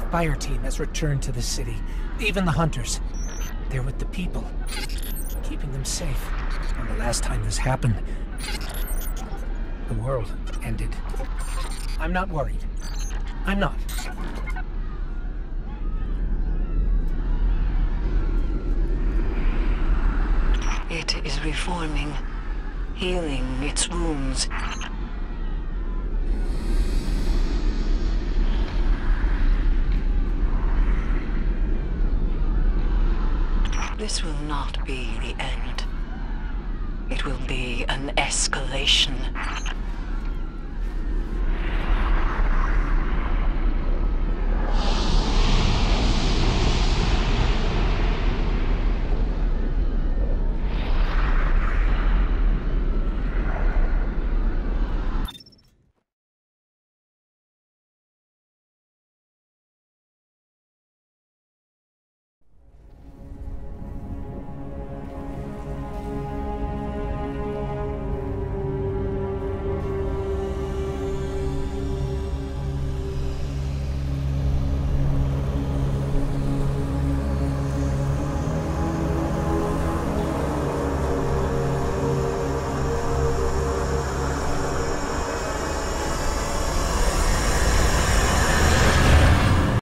fire team has returned to the city. Even the hunters. They're with the people, keeping them safe. And the last time this happened, the world ended. I'm not worried. I'm not. It is reforming, healing its wounds. This will not be the end. It will be an escalation.